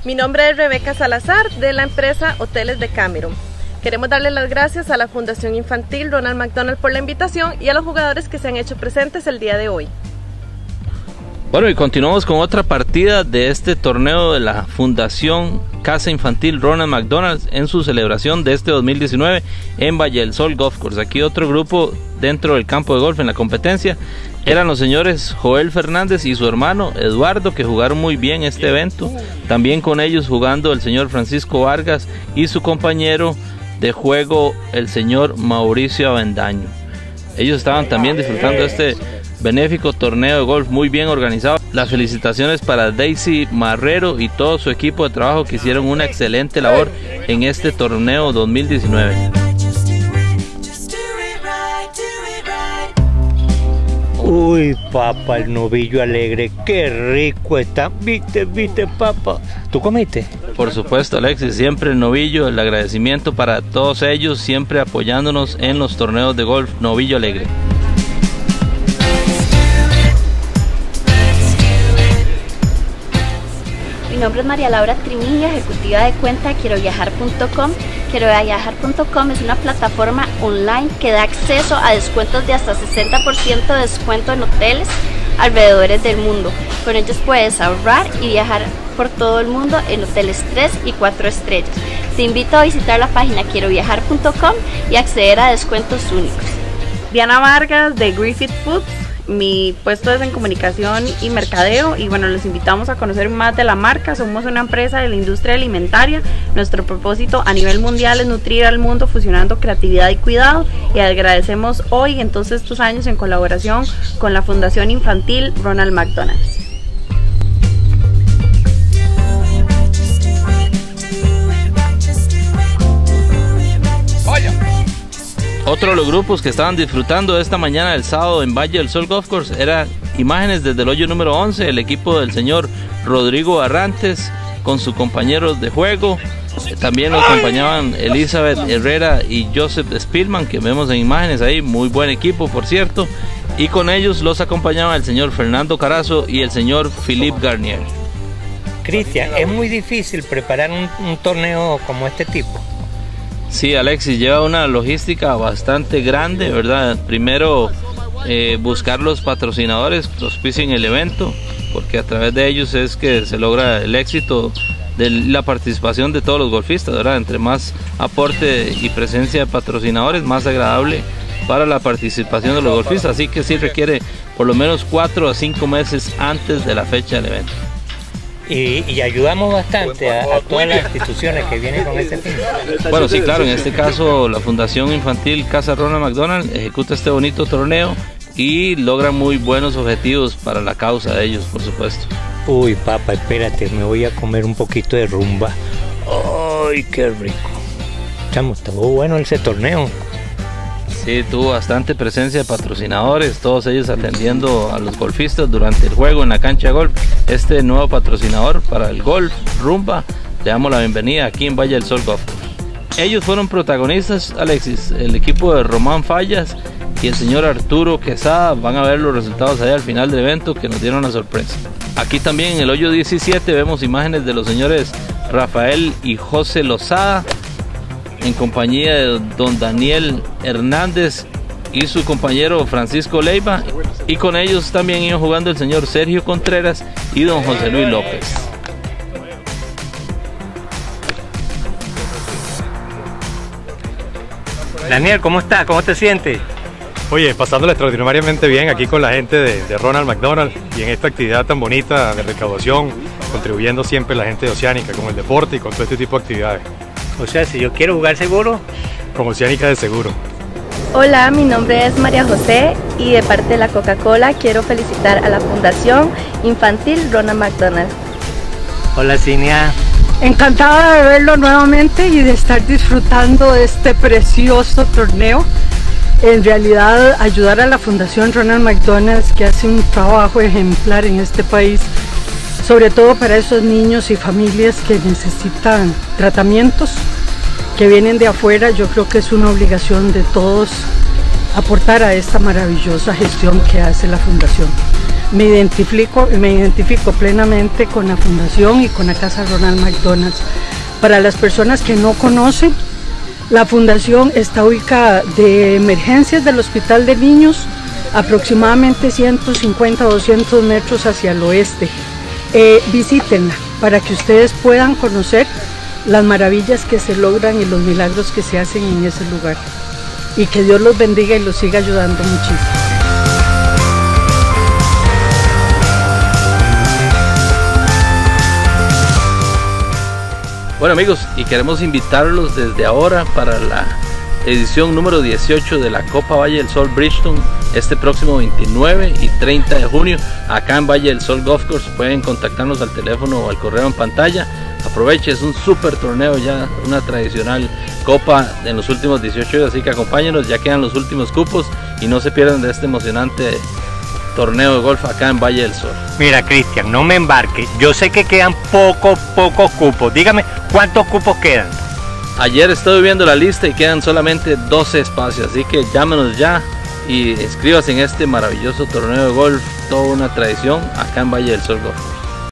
Mi nombre es Rebeca Salazar de la empresa Hoteles de Cameron. Queremos darle las gracias a la Fundación Infantil Ronald McDonald por la invitación y a los jugadores que se han hecho presentes el día de hoy. Bueno, y continuamos con otra partida de este torneo de la Fundación Casa Infantil Ronald McDonald en su celebración de este 2019 en Valle del Sol Golf Course. Aquí otro grupo dentro del campo de golf en la competencia eran los señores Joel Fernández y su hermano Eduardo, que jugaron muy bien este evento. También con ellos jugando el señor Francisco Vargas y su compañero de juego el señor Mauricio Avendaño. Ellos estaban también disfrutando de este benéfico torneo de golf muy bien organizado. Las felicitaciones para Daisy Marrero y todo su equipo de trabajo que hicieron una excelente labor en este torneo 2019. Uy, papá, el novillo alegre, qué rico está. ¿Viste, papá? ¿Tú comiste? Por supuesto, Alexis, siempre el novillo, el agradecimiento para todos ellos, siempre apoyándonos en los torneos de golf Novillo Alegre. Mi nombre es María Laura Trimiño, ejecutiva de cuenta de QuieroViajar.com. QuieroViajar.com es una plataforma online que da acceso a descuentos de hasta 60% de descuento en hoteles alrededor del mundo. Con ellos puedes ahorrar y viajar por todo el mundo en hoteles 3 y 4 estrellas. Te invito a visitar la página QuieroViajar.com y acceder a descuentos únicos. Diana Vargas de Griffith Foods. Mi puesto es en comunicación y mercadeo y bueno, les invitamos a conocer más de la marca. Somos una empresa de la industria alimentaria. Nuestro propósito a nivel mundial es nutrir al mundo fusionando creatividad y cuidado, y agradecemos hoy en todos estos años en colaboración con la Fundación Infantil Ronald McDonald. Otro de los grupos que estaban disfrutando esta mañana del sábado en Valle del Sol Golf Course era imágenes desde el hoyo número 11, el equipo del señor Rodrigo Barrantes con sus compañeros de juego. También nos acompañaban Elizabeth Herrera y Joseph Spielman, que vemos en imágenes ahí, muy buen equipo por cierto, y con ellos los acompañaban el señor Fernando Carazo y el señor Philippe Garnier. Cristian, es muy difícil preparar un torneo como este tipo. Sí, Alexis, lleva una logística bastante grande, ¿verdad? Primero buscar los patrocinadores que auspicien el evento, porque a través de ellos es que se logra el éxito de la participación de todos los golfistas, ¿verdad? Entre más aporte y presencia de patrocinadores, más agradable para la participación de los golfistas, así que sí requiere por lo menos 4 a 5 meses antes de la fecha del evento. Y ayudamos bastante a todas las instituciones que vienen con este fin. Bueno, sí, claro, en este caso la Fundación Infantil Casa Ronald McDonald ejecuta este bonito torneo y logra muy buenos objetivos para la causa de ellos, por supuesto. Uy, papá, espérate, me voy a comer un poquito de rumba. Ay, qué rico. Chamo, estuvo bueno ese torneo. Sí, tuvo bastante presencia de patrocinadores, todos ellos atendiendo a los golfistas durante el juego en la cancha de golf. Este nuevo patrocinador para el golf, Rumba, le damos la bienvenida aquí en Valle del Sol Golf Course. Ellos fueron protagonistas, Alexis, el equipo de Román Fallas y el señor Arturo Quesada. Van a ver los resultados ahí al final del evento que nos dieron una sorpresa. Aquí también en el hoyo 17 vemos imágenes de los señores Rafael y José Lozada, en compañía de don Daniel Hernández y su compañero Francisco Leiva, y con ellos también iban jugando el señor Sergio Contreras y don José Luis López. Daniel, ¿cómo estás? ¿Cómo te sientes? Oye, pasándola extraordinariamente bien aquí con la gente de Ronald McDonald y en esta actividad tan bonita de recaudación, contribuyendo siempre la gente de Oceánica con el deporte y con todo este tipo de actividades. O sea, si yo quiero jugar seguro, con Oceánica de seguro. Hola, mi nombre es María José y de parte de la Coca-Cola quiero felicitar a la Fundación Infantil Ronald McDonald. Hola, Cinia. Encantada de verlo nuevamente y de estar disfrutando de este precioso torneo. En realidad, ayudar a la Fundación Ronald McDonald, que hace un trabajo ejemplar en este país, sobre todo para esos niños y familias que necesitan tratamientos, que vienen de afuera. Yo creo que es una obligación de todos aportar a esta maravillosa gestión que hace la Fundación. me identifico plenamente con la fundación y con la Casa Ronald McDonald. Para las personas que no conocen, la fundación está ubicada de emergencias del Hospital de Niños, aproximadamente 150 o 200 metros hacia el oeste. Visítenla para que ustedes puedan conocer las maravillas que se logran y los milagros que se hacen en ese lugar. Y que Dios los bendiga y los siga ayudando muchísimo. Bueno amigos, y queremos invitarlos desde ahora para la edición número 18 de la Copa Valle del Sol Bridgestone este próximo 29 y 30 de junio acá en Valle del Sol Golf Course. Pueden contactarnos al teléfono o al correo en pantalla. Aproveche, es un súper torneo, ya una tradicional copa en los últimos 18 días, así que acompáñenos, ya quedan los últimos cupos y no se pierdan de este emocionante torneo de golf acá en Valle del Sol. Mira, Cristian, no me embarque, yo sé que quedan pocos cupos, dígame, ¿cuántos cupos quedan? Ayer estuve viendo la lista y quedan solamente 12 espacios, así que llámenos ya y inscríbase en este maravilloso torneo de golf, toda una tradición acá en Valle del Sol Golf.